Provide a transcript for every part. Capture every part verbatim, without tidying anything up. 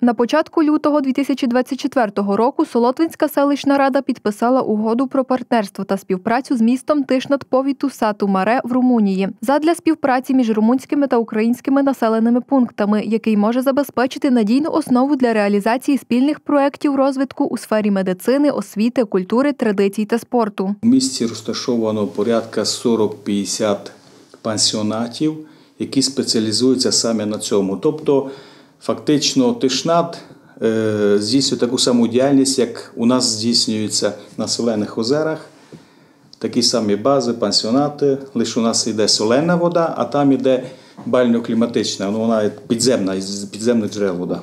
На початку лютого дві тисячі двадцять четвертого року Солотвинська селищна рада підписала угоду про партнерство та співпрацю з містом Тишнад повіту Сату Маре в Румунії задля співпраці між румунськими та українськими населеними пунктами, який може забезпечити надійну основу для реалізації спільних проєктів розвитку у сфері медицини, освіти, культури, традицій та спорту. У місті розташовано порядка сорок-п'ятдесят пансіонатів, які спеціалізуються саме на цьому. Тобто, фактично, Тишнад е, здійснює таку саму діяльність, як у нас здійснюється на Солених озерах. Такі самі бази, пансіонати, лише у нас йде соленна вода, а там йде бально-кліматична, ну, вона підземна, з підземних джерел вода.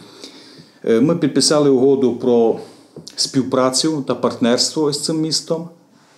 Е, ми підписали угоду про співпрацю та партнерство з цим містом.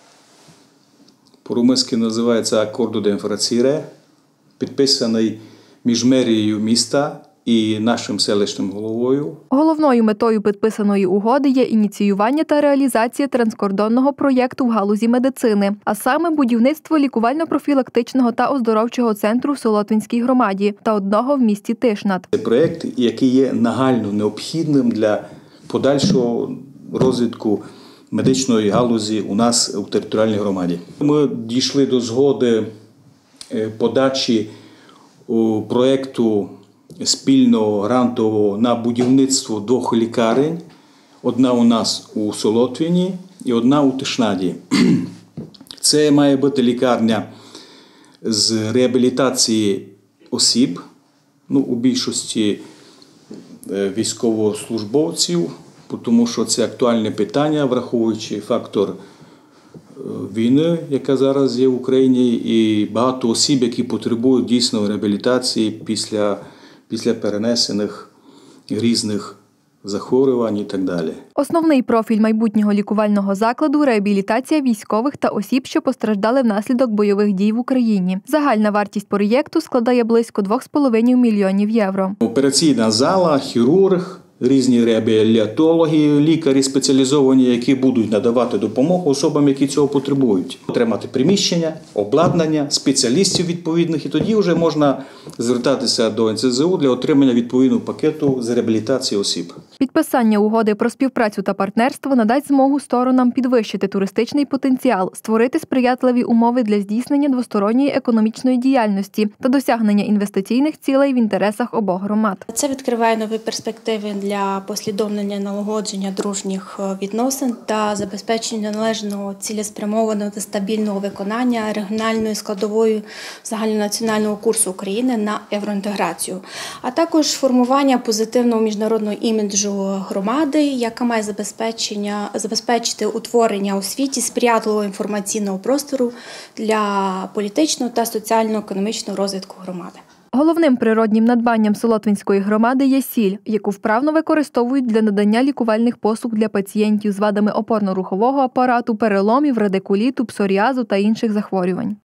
По-румунськи називається «Акорду де інфраціре», підписаний між мерією міста і нашим селищним головою. Головною метою підписаної угоди є ініціювання та реалізація транскордонного проєкту в галузі медицини, а саме будівництво лікувально-профілактичного та оздоровчого центру в Солотвинській громаді та одного в місті Тишнад. Це проєкт, який є нагально необхідним для подальшого розвитку медичної галузі у нас у територіальній громаді. Ми дійшли до згоди подачі проєкту спільного грантового на будівництво двох лікарень. Одна у нас у Солотвині і одна у Тишнаді. Це має бути лікарня з реабілітації осіб, ну, у більшості військовослужбовців, тому що це актуальне питання, враховуючи фактор війни, яка зараз є в Україні, і багато осіб, які потребують дійсно реабілітації після, після перенесених різних захворювань і так далі. Основний профіль майбутнього лікувального закладу – реабілітація військових та осіб, що постраждали внаслідок бойових дій в Україні. Загальна вартість проєкту складає близько двох з половиною мільйонів євро. Операційна зала, хірург, різні реабілітологи, лікарі спеціалізовані, які будуть надавати допомогу особам, які цього потребують. Отримати приміщення, обладнання, спеціалістів відповідних, і тоді вже можна звертатися до ен це зе у для отримання відповідного пакету з реабілітації осіб. Підписання угоди про співпрацю та партнерство надасть змогу сторонам підвищити туристичний потенціал, створити сприятливі умови для здійснення двосторонньої економічної діяльності та досягнення інвестиційних цілей в інтересах обох громад. Це відкриває нові перспективи для послідовного налагодження дружніх відносин та забезпечення належного, цілеспрямованого та стабільного виконання регіональною складовою загальнонаціонального курсу України на євроінтеграцію, а також формування позитивного міжнародного іміджу громади, яка має забезпечення, забезпечити утворення у світі сприятливого інформаційного простору для політичного та соціально-економічного розвитку громади. Головним природнім надбанням Солотвинської громади є сіль, яку вправно використовують для надання лікувальних послуг для пацієнтів з вадами опорно-рухового апарату, переломів, радикуліту, псоріазу та інших захворювань.